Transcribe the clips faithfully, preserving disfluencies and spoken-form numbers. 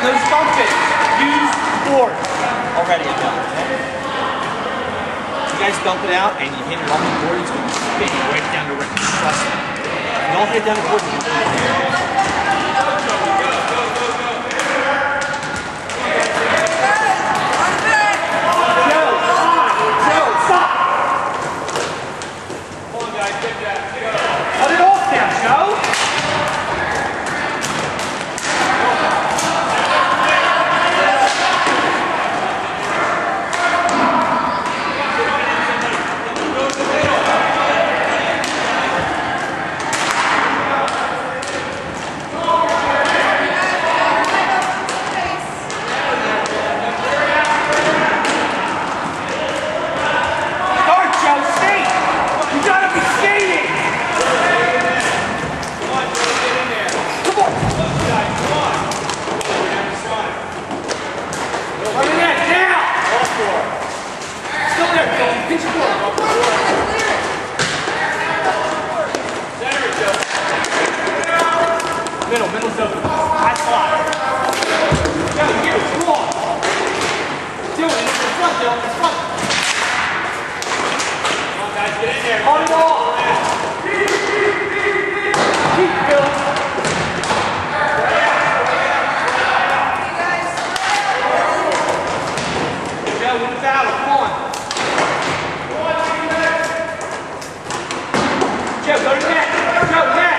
those dump it. Use boards. Already I've done it. You guys dump it out and you hit it on the board, it's going to spin right down the rim. Trust me. You don't hit it down the board, you don't hit it there. Middle, middle's open. High slide. Go, here, come on. Do it, in front, Dylan, in front. Come on, guys, get in there. On the ball. Keep, Bill. Joe, win the battle, come on. Joe, go to net. Joe, net.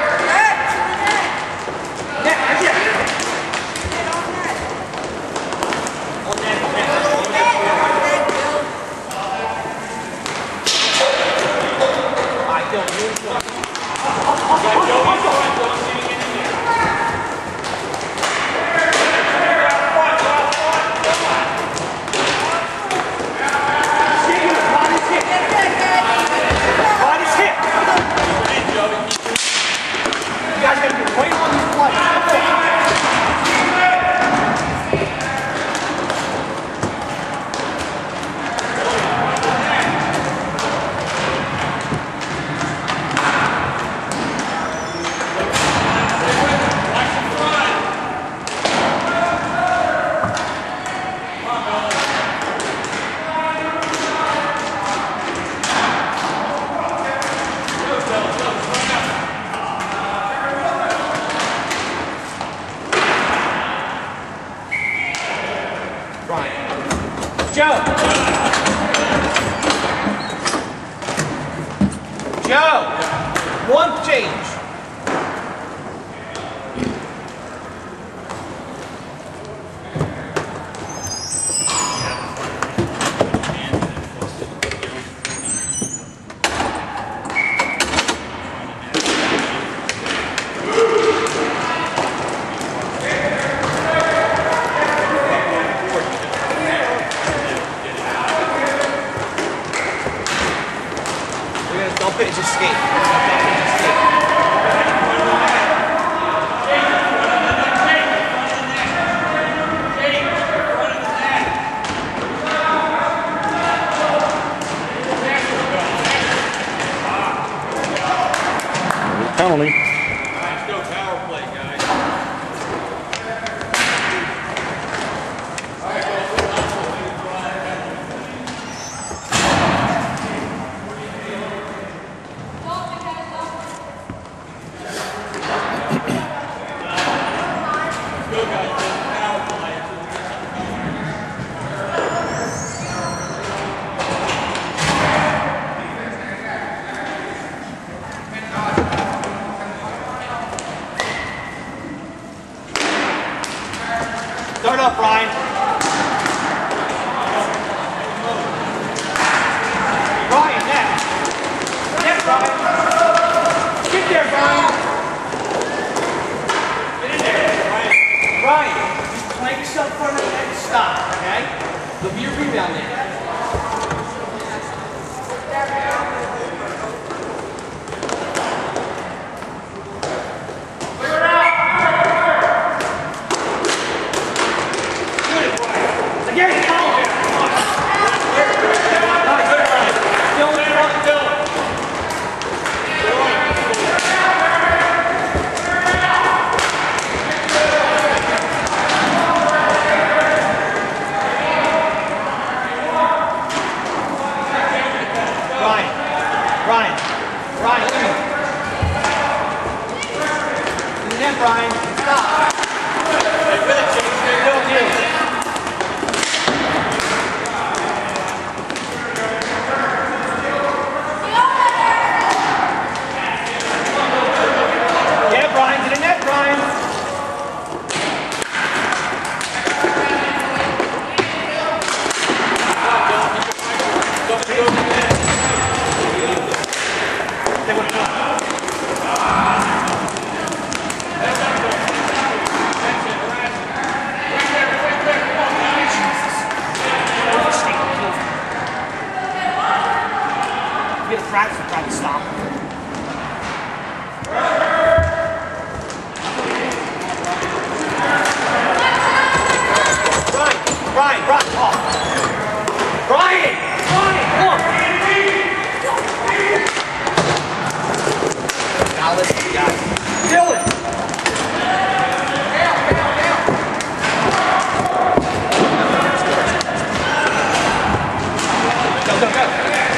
Joe! Joe! One change. Don't finish your skate. Don't finish your skate. Penalty. Let's go power play, guys. Brian. Brian. Brian, look at me. In the net, Brian. Stop. Hey, finish it. Don't do it. Yeah, Brian. To the net, Brian. They want to go. Get a practice and try to stop him. Brian, Brian, Brian, oh. Brian, Brian, come on. Now listen, guys. Dylan. Go, go, go.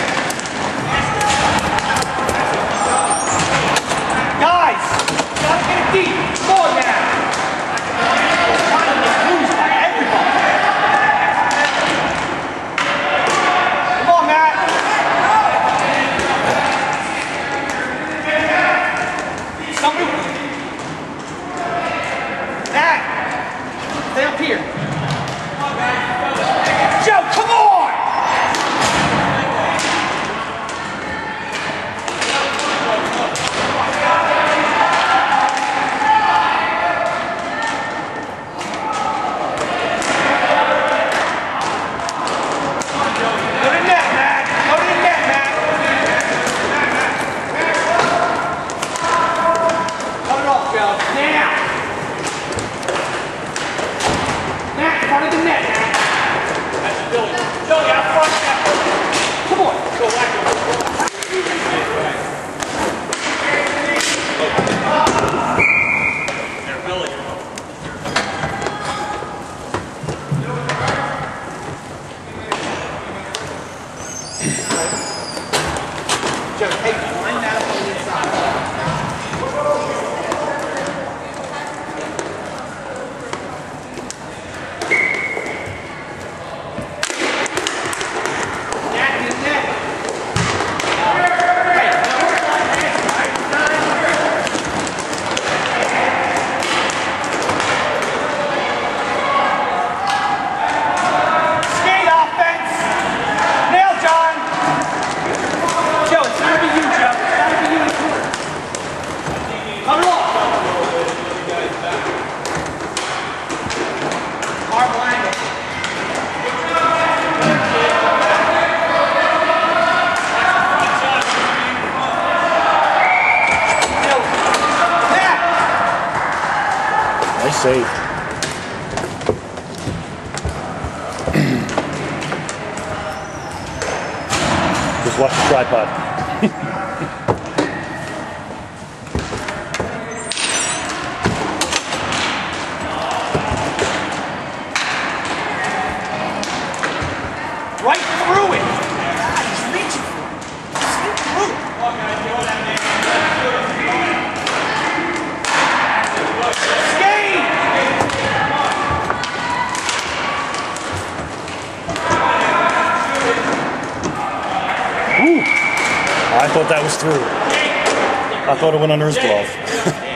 Guys, gotta get it deep. Come on now. Trying to get loose by everybody. Come on, Matt. Somebody. Matt, stay up here. Joe, come on. Nice save. Just watch the tripod. Right through it. God, he's reaching for it. Sneak through. Skate! Ooh. I thought that was through. I thought it went under his glove.